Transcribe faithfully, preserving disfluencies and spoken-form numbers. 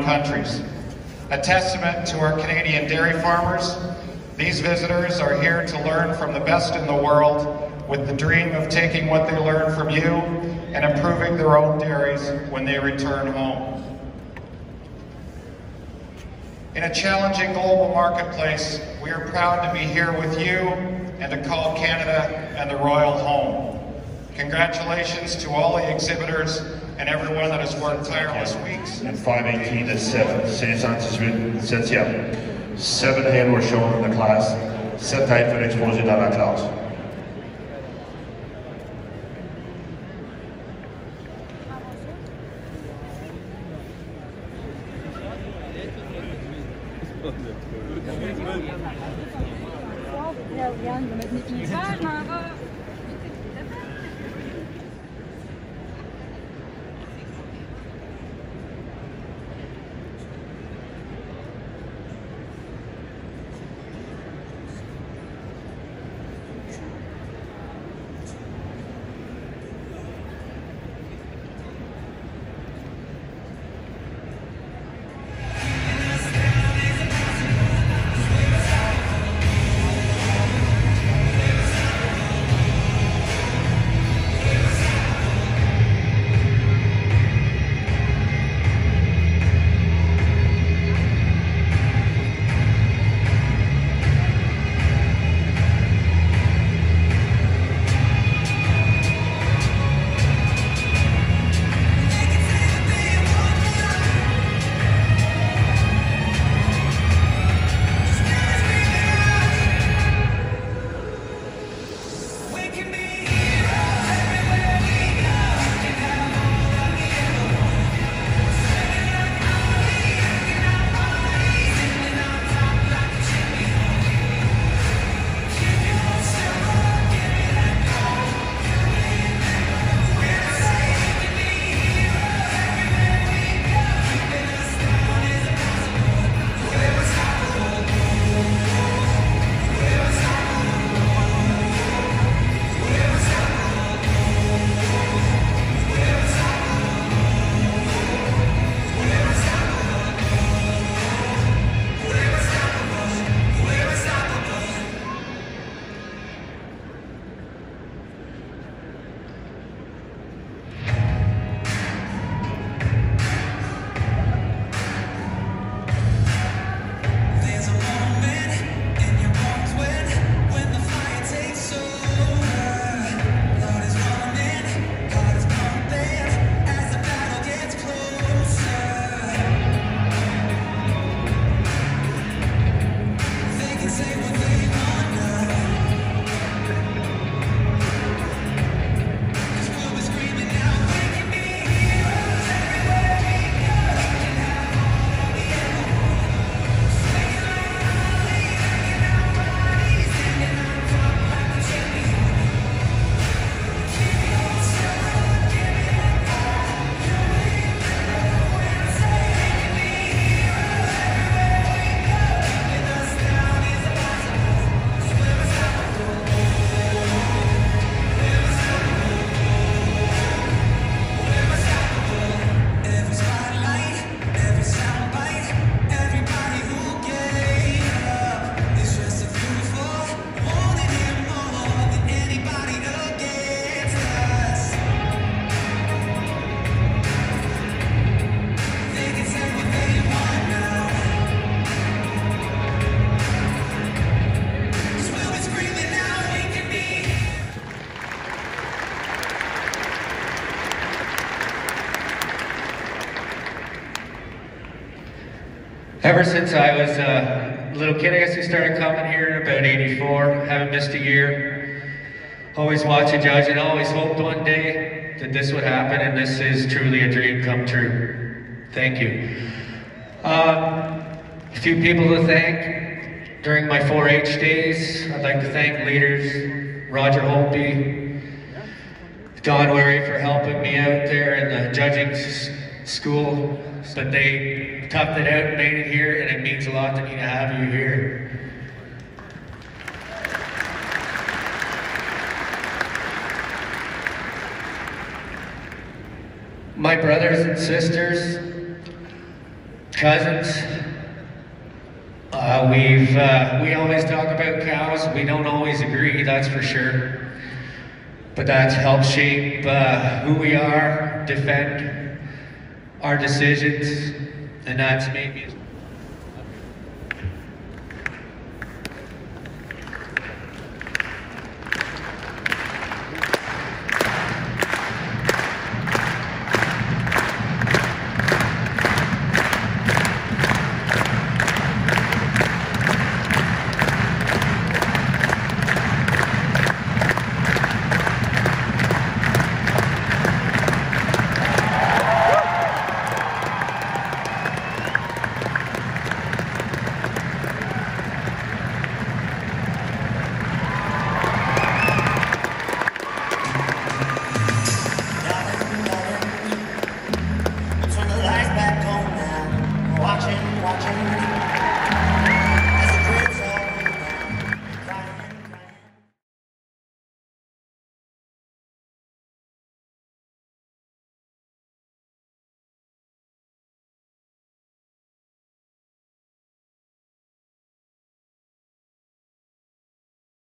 countries. A testament to our Canadian dairy farmers, these visitors are here to learn from the best in the world with the dream of taking what they learn from you and improving their own dairies when they return home. In a challenging global marketplace, we are proud to be here with you and to call Canada and the Royal home. Congratulations to all the exhibitors and everyone that has worked tireless weeks. In five eighteen to seven, cinq cent dix-huit, septième. Seven hen were shown in the class. Sept têtes furent exposées dans la classe. Ever since I was a little kid, I guess we started coming here in about eighty-four. Haven't missed a year. Always watch a judge and always hoped one day that this would happen, and this is truly a dream come true. Thank you. Um, a few people to thank during my four H days. I'd like to thank leaders Roger Holtby, Don Wary for helping me out there in the judging s school, but they toughed it out and made it here, and it means a lot to me to have you here. My brothers and sisters, cousins. Uh, we've uh, we always talk about cows. We don't always agree, that's for sure. But that helps shape uh, who we are, defend our decisions, and that's made me.